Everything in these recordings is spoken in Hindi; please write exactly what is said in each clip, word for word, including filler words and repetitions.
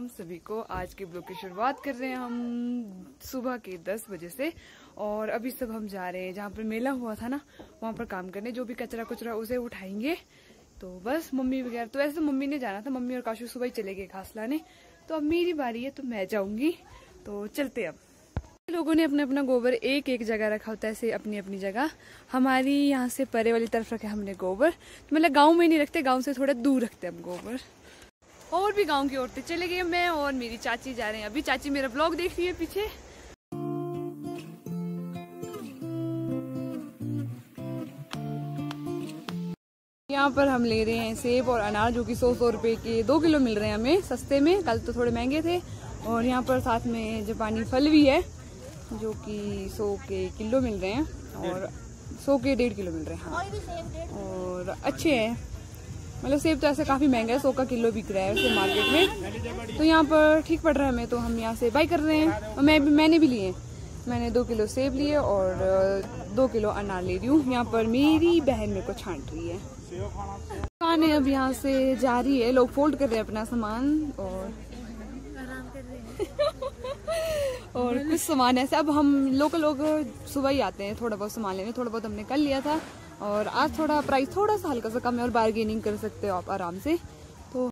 राम सभी को। आज के ब्लॉग की शुरुआत कर रहे हैं हम सुबह के दस बजे से और अभी सब हम जा रहे हैं जहाँ पर मेला हुआ था ना, वहाँ पर काम करने। जो भी कचरा कुचरा उसे उठाएंगे। तो बस मम्मी वगैरह तो ऐसे तो मम्मी ने जाना था, मम्मी और काशू सुबह ही चले गए घास लाने। तो अब मेरी बारी है तो मैं जाऊंगी। तो चलते अब। लोगों ने अपना अपना गोबर एक एक जगह रखा होता है, ऐसे अपनी अपनी जगह। हमारी यहाँ से परे वाली तरफ रखे हमने गोबर, तो मतलब गाँव में नहीं रखते, गाँव से थोड़ा दूर रखते हम गोबर। और भी गांव की औरतें चले गई, मैं और मेरी चाची जा रहे हैं। अभी चाची मेरा ब्लॉग देख रही है पीछे। यहाँ पर हम ले रहे हैं सेब और अनार, जो कि सौ सौ रुपए के दो किलो मिल रहे हैं हमें सस्ते में। कल तो थोड़े महंगे थे। और यहाँ पर साथ में जापानी फल भी है, जो कि सौ के किलो मिल रहे हैं और सौ के डेढ़ किलो मिल रहे हैं। हाँ, और अच्छे हैं। मतलब सेब तो ऐसे काफी महंगा है, सौ का किलो बिक रहा है वैसे मार्केट में। तो यहाँ पर ठीक पड़ रहा है हमें, तो हम यहाँ से बाई कर रहे हैं। और मैं भी मैंने भी लिए, मैंने दो किलो सेब लिए और दो किलो अनार ले रही हूँ। यहाँ पर मेरी बहन मेरे को छांट रही है। दुकानें अब यहाँ से जा रही है, लोग फोल्ड कर रहे हैं अपना सामान और आराम कर रहे हैं। और कुछ सामान ऐसे अब हम लोकल लोग सुबह ही आते हैं थोड़ा बहुत सामान लेने। थोड़ा बहुत हमने कल लिया था और आज थोड़ा प्राइस थोड़ा सा हल्का सा कम है और बार्गेनिंग कर सकते हो आप आराम से। तो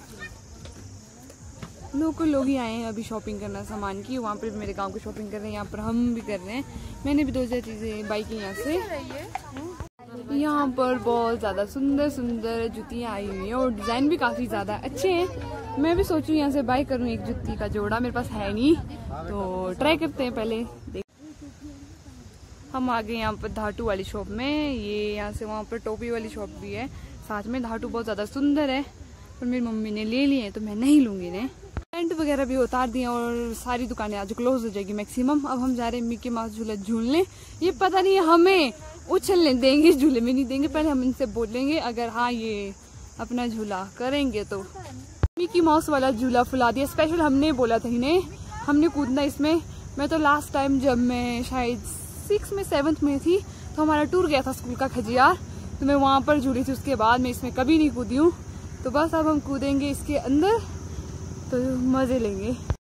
लोकल लोग ही आए हैं अभी शॉपिंग करना सामान की। वहाँ पर भी मेरे गांव की शॉपिंग कर रहे हैं, यहाँ पर हम भी कर रहे हैं। मैंने भी दो चार चीजें बाई की यहाँ से। यहाँ पर बहुत ज्यादा सुंदर सुंदर जुतियाँ आई हुई हैं और डिजाइन भी काफी ज्यादा अच्छे हैं। मैं भी सोचूं यहाँ से बाई करूँ एक जुत्ती का जोड़ा, मेरे पास है नहीं, तो ट्राई करते हैं पहले। हम आ गए यहाँ पर धातु वाली शॉप में। ये यहाँ से वहाँ पर टोपी वाली शॉप भी है साथ में। धातु बहुत ज्यादा सुंदर है, पर मेरी मम्मी ने ले लिए तो मैं नहीं लूंगी इन्हें। टेंट वगैरह भी उतार दिए और सारी दुकानें आज क्लोज हो जाएगी मैक्सिमम। अब हम जा रहे हैं मिक्की माउस झूला झूलने। ये पता नहीं हमें उछलने देंगे, झूले में नहीं देंगे। पहले हम इनसे बोलेंगे, अगर हाँ ये अपना झूला करेंगे तो। मिक्की माउस वाला झूला फुला दिया, स्पेशल हमने बोला था इन्हें, हमने कूदना इसमें। मैं तो लास्ट टाइम जब मैं शायद सिक्स में सेवन्थ में थी तो हमारा टूर गया था स्कूल का खजियार, तो मैं वहां पर जुड़ी थी। उसके बाद मैं इसमें कभी नहीं कूदी हूँ। तो बस अब हम कूदेंगे इसके अंदर, तो मजे लेंगे।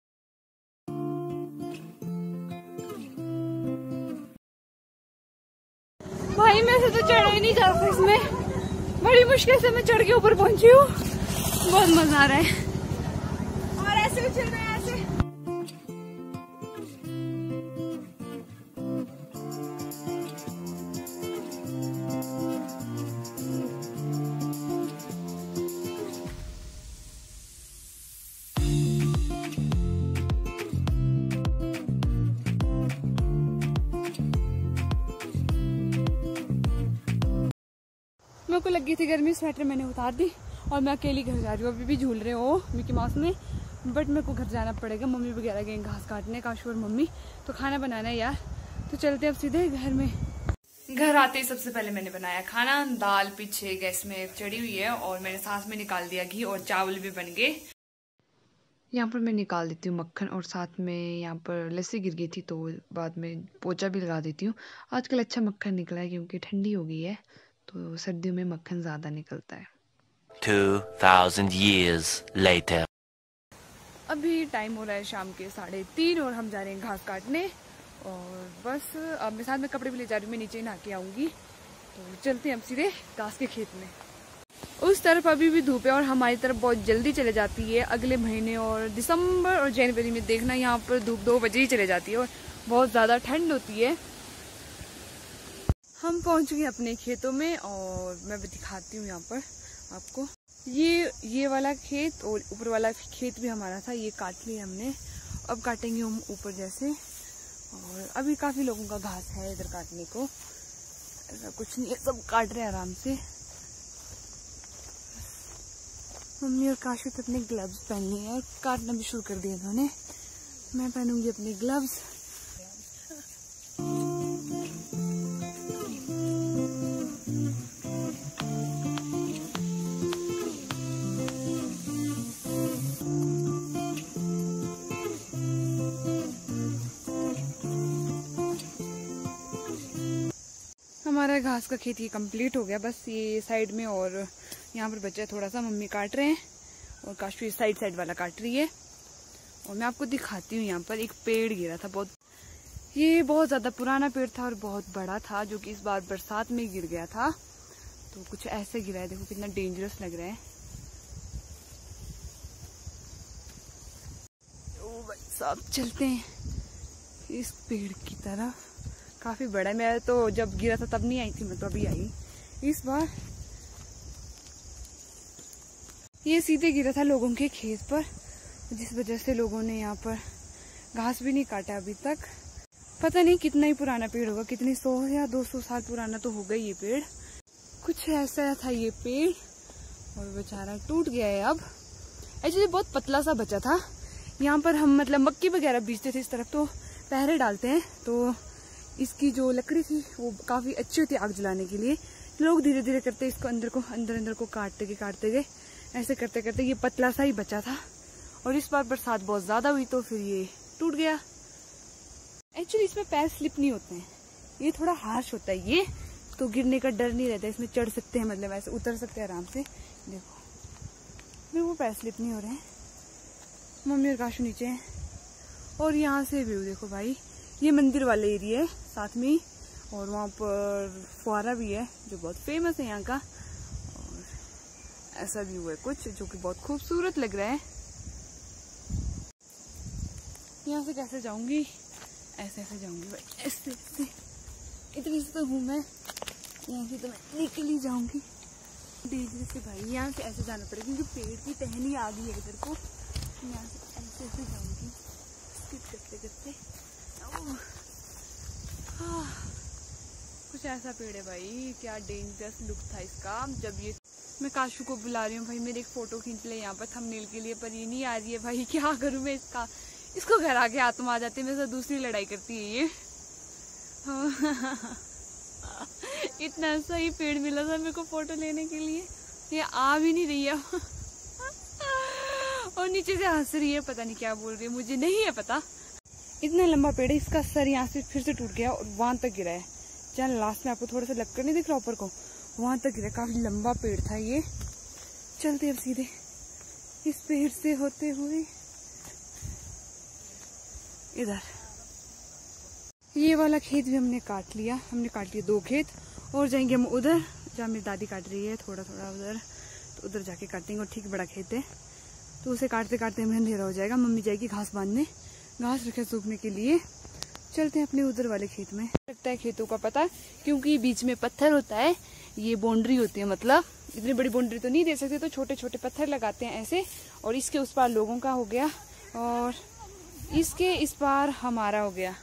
भाई मैं से तो चढ़ा ही नहीं जा रहा इसमें, बड़ी मुश्किल से मैं चढ़ के ऊपर पहुंची हूँ। बहुत मजा आ रहा है और ऐसे उछल रहे हैं ऐसे। मेरे को लगी थी गर्मी, स्वेटर मैंने उतार दी और मैं अकेली घर जा रही हूँ। अभी भी झूल रहे हो मिकी माउस में, बट मेरे को घर जाना पड़ेगा। मम्मी वगैरह गए घास काटने, काशू और मम्मी। तो खाना बनाना है यार, तो चलते अब सीधे घर में। घर आते ही सबसे पहले मैंने बनाया खाना। दाल पीछे गैस में चढ़ी हुई है और मैंने साथ में निकाल दिया घी और चावल भी बन गए। यहाँ पर मैं निकाल देती हूँ मक्खन और साथ में यहाँ पर लस्सी गिर गई थी तो बाद में पोचा भी लगा देती हूँ। आजकल अच्छा मक्खन निकला है क्योंकि ठंडी हो गई है, तो सर्दियों में मक्खन ज्यादा निकलता है। two thousand years later. अभी टाइम हो रहा है शाम के साढ़े तीन और हम जा रहे हैं घास काटने। और बस अब मैं साथ में कपड़े भी ले जा रही हूँ, मैं नीचे नहा के आऊंगी। तो चलते हैं अब सीधे घास के खेत में। उस तरफ अभी भी धूप है और हमारी तरफ बहुत जल्दी चले जाती है। अगले महीने और दिसंबर और जनवरी में देखना, यहाँ पर धूप दो बजे ही चले जाती है और बहुत ज्यादा ठंड होती है। हम पहुंच गए अपने खेतों में और मैं भी दिखाती हूँ यहाँ पर आपको। ये ये वाला खेत और ऊपर वाला खेत भी हमारा था, ये काट लिया हमने। अब काटेंगे हम ऊपर जैसे। और अभी काफी लोगों का घास है इधर काटने को, ऐसा कुछ नहीं है, सब काट रहे हैं आराम से। मम्मी और काशू तो अपने ग्लव्स पहन लिए और काटना भी शुरू कर दिया इन्होंने। मैं पहनूंगी अपने ग्लव्स। हमारा घास का खेती कंप्लीट हो गया, बस ये साइड में और यहाँ पर बचा है थोड़ा सा। मम्मी काट रहे हैं और काशू इस साइड साइड वाला काट रही है। और मैं आपको दिखाती हूँ, यहाँ पर एक पेड़ गिरा था, बहुत ये बहुत ज़्यादा पुराना पेड़ था और बहुत बड़ा था, जो कि इस बार बरसात में गिर गया था। तो कुछ ऐसे गिरा है, देखो कितना डेंजरस लग रहा है। ओ भाई साहब, चलते हैं इस पेड़ की तरफ। काफी बड़ा है, मैं तो जब गिरा था तब नहीं आई थी, मैं तो अभी आई इस बार। ये सीधे गिरा था लोगों के खेत पर, जिस वजह से लोगों ने यहाँ पर घास भी नहीं काटा अभी तक। पता नहीं कितना ही पुराना पेड़ होगा, कितने सौ या दो सौ साल पुराना तो होगा ये पेड़। कुछ ऐसा था ये पेड़ और बेचारा टूट गया है अब। एक्चुअली बहुत पतला सा बचा था। यहाँ पर हम मतलब मक्की वगैरह बीजते थे इस तरफ, तो पहरे डालते हैं, तो इसकी जो लकड़ी थी वो काफी अच्छी होती है आग जलाने के लिए। लोग धीरे धीरे करते इसको अंदर को अंदर अंदर को काटते गए काटते गए ऐसे करते करते ये पतला सा ही बचा था। और इस बार बरसात बहुत ज्यादा हुई तो फिर ये टूट गया। एक्चुअली इसमें पैर स्लिप नहीं होते हैं, ये थोड़ा हार्श होता है, ये तो गिरने का डर नहीं रहता, इसमें चढ़ सकते हैं, मतलब ऐसे उतर सकते हैं आराम से। देखो मैं वो पैर स्लिप नहीं हो रहे हैं। मम्मी और काशू नीचे हैं और यहाँ से व्यू देखो भाई, ये मंदिर वाले एरिया है साथ में, और वहाँ पर फुहारा भी है जो बहुत फेमस है यहाँ का। और ऐसा व्यू है कुछ जो कि बहुत खूबसूरत लग रहा है। यहाँ से कैसे जाऊंगी, ऐसे ऐसे जाऊंगी भाई, ऐसे ऐसे इतनी से तो हूँ मैं, यहाँ से तो मैं निकल ही जाऊंगी डेंजरस से भाई। यहाँ से ऐसे जाना पड़ेगा क्योंकि पेड़ की टहनी आ गई है इधर को। यहाँ से ऐसे ऐसे जाऊंगी स्किप करते करते। कुछ ऐसा पेड़ है भाई, क्या डेंजरस लुक था इसका। जब ये मैं काशू को बुला रही हूँ भाई मेरे एक फोटो खींच ले यहाँ पर थंबनेल के लिए, पर ये नहीं आ रही है भाई, क्या करूँ मैं इसका। इसको घर आके आत्मा आ जाती है, मेरे साथ दूसरी लड़ाई करती है ये। इतना सही पेड़ मिला था मेरे को फोटो लेने के लिए, ये आ भी नहीं रही है और नीचे से हंस रही है, पता नहीं क्या बोल रही है, मुझे नहीं है पता। इतना लंबा पेड़ है, इसका सर यहाँ से फिर से टूट गया और वहां तक गिरा है। जहाँ लास्ट में आपको थोड़ा सा लक्कड़ नहीं दिख रहा ऊपर को, वहां तक गिरा। काफी लंबा पेड़ था ये। चलते अब सीधे इस पेड़ से होते हुए इधर। ये वाला खेत भी हमने काट लिया, हमने काट लिया दो खेत, और जाएंगे हम उधर जहाँ मेरी दादी काट रही है थोड़ा थोड़ा उधर, तो उधर जाके काटेंगे। और ठीक बड़ा खेत है, तो उसे काटते काटते हमें अंधेरा हो जाएगा। मम्मी जाएगी घास बांधने, घास रखे सूखने के लिए। चलते हैं अपने उधर वाले खेत में। लगता है खेतों का पता, क्योंकि बीच में पत्थर होता है, ये बाउंड्री होती है, मतलब इतनी बड़ी बाउंड्री तो नहीं दे सकते, तो छोटे छोटे पत्थर लगाते हैं ऐसे। और इसके उस पार लोगों का हो गया और इसके इस पार हमारा हो गया।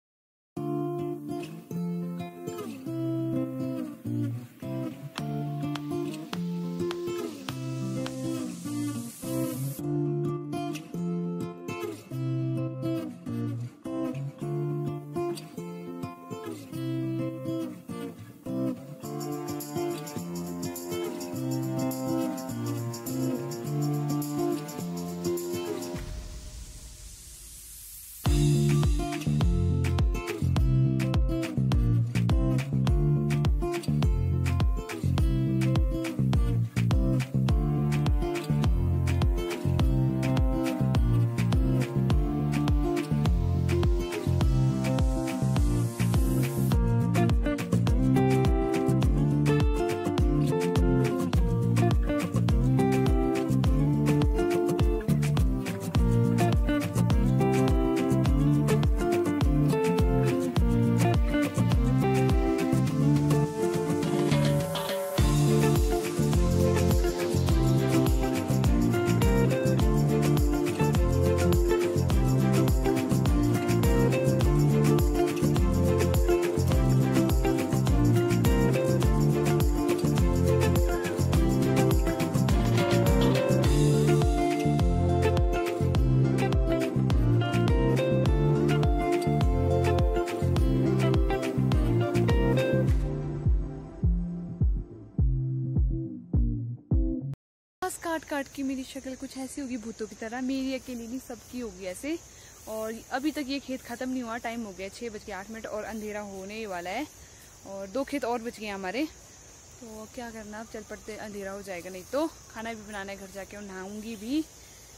काट काट के मेरी शक्ल कुछ ऐसी होगी भूतों की तरह, मेरी अकेली नहीं सबकी होगी ऐसे। और अभी तक ये खेत खत्म नहीं हुआ, टाइम हो गया छह बज के आठ मिनट और अंधेरा होने वाला है, और दो खेत और बच गए हमारे। तो क्या करना, अब चल पड़ते, अंधेरा हो जाएगा नहीं तो। खाना भी बनाना है घर जाके और नहाऊंगी भी।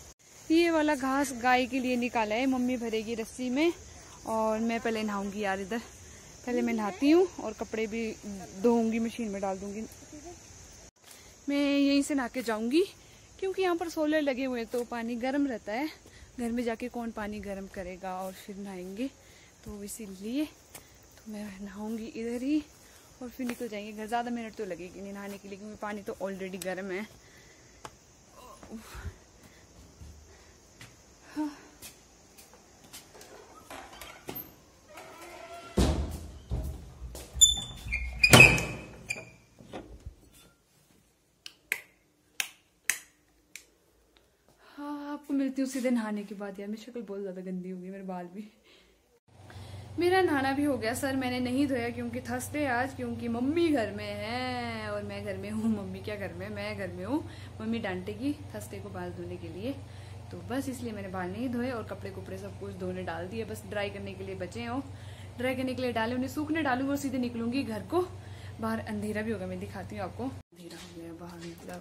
ये वाला घास गाय के लिए निकाला है, मम्मी भरेगी रस्सी में और मैं पहले नहाऊंगी यार। इधर पहले मैं नहाती हूँ और कपड़े भी धोऊंगी, मशीन में डाल दूंगी। मैं यहीं से नहा के जाऊंगी क्योंकि यहाँ पर सोलर लगे हुए हैं तो पानी गर्म रहता है। घर में जाके कौन पानी गर्म करेगा और फिर नहाएंगे, तो इसीलिए तो मैं नहाऊंगी इधर ही और फिर निकल जाएंगे घर। ज़्यादा मिनट तो लगेगी नहीं नहाने के लिए क्योंकि पानी तो ऑलरेडी गर्म है। हाँ। हाँ, आपको मिलती हूँ सीधे नहाने के बाद। यार मेरी शक्ल बहुत ज़्यादा गंदी हो गई, मेरे बाल भी। मेरा नहाना भी हो गया सर, मैंने नहीं धोया क्योंकि थर्सडे आज, क्योंकि मम्मी घर में है और मैं घर में हूँ। मम्मी क्या घर में, मैं घर में हूँ। मम्मी डांटेगी थर्सडे को बाल धोने के लिए, तो बस इसलिए मैंने बाल नहीं धोए और कपड़े कपड़े सब कुछ धोने डाल दिए। बस ड्राई करने के लिए बचे हैं, ड्राई करने के लिए डाले, उन्हें सूखने डालूंगी और सीधे निकलूंगी घर को। बाहर अंधेरा भी होगा, मैं दिखाती हूँ आपको। अंधेरा हो गया बाहर, मतलब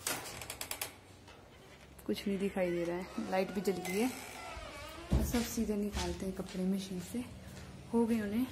कुछ नहीं दिखाई दे रहा है, लाइट भी जल गई है। सब सीधे निकालते हैं कपड़े मशीन से, हो गए उन्हें।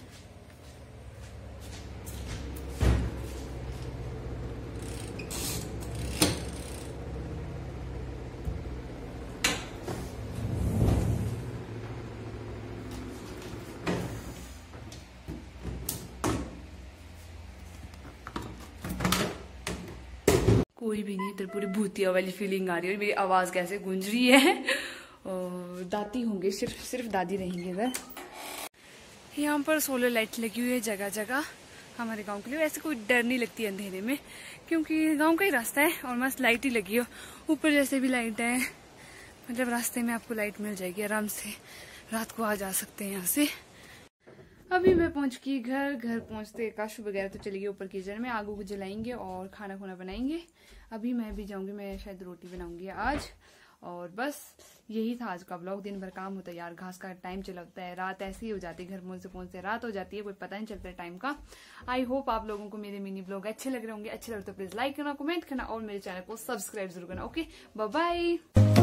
कोई भी नहीं, इधर पूरी भूतिया वाली फीलिंग आ रही है। मेरी आवाज कैसे गूंज रही है। और दादी होंगे, सिर्फ सिर्फ दादी रहेंगे इधर। यहाँ पर सोलर लाइट लगी हुई है जगह जगह हमारे गांव के लिए। ऐसे कोई डर नहीं लगती अंधेरे में क्योंकि गांव का ही रास्ता है और मस्त लाइट ही लगी हो। ऊपर जैसे भी लाइट है, मतलब रास्ते में आपको लाइट मिल जाएगी आराम से। रात को आ जा सकते हैं यहाँ से। अभी मैं पहुंच गई घर। घर पहुंचते काशू वगैरह तो चली गई ऊपर किचन में, आग उग जलाएंगे और खाना खुना बनाएंगे। अभी मैं भी जाऊंगी, मैं शायद रोटी बनाऊंगी आज। और बस यही था आज का ब्लॉग। दिन भर काम होता है यार, घास का टाइम चला होता है, रात ऐसे ही हो जाती है, घर पहुंचते पहुंचते रात हो जाती है, कोई पता नहीं चलता टाइम का। आई होप आप लोगों को मेरे मिनी ब्लॉग अच्छे लग रहे होंगे। अच्छे लगे तो प्लीज लाइक करना, कमेंट करना और मेरे चैनल को सब्सक्राइब जरूर करना। Okay, bye bye.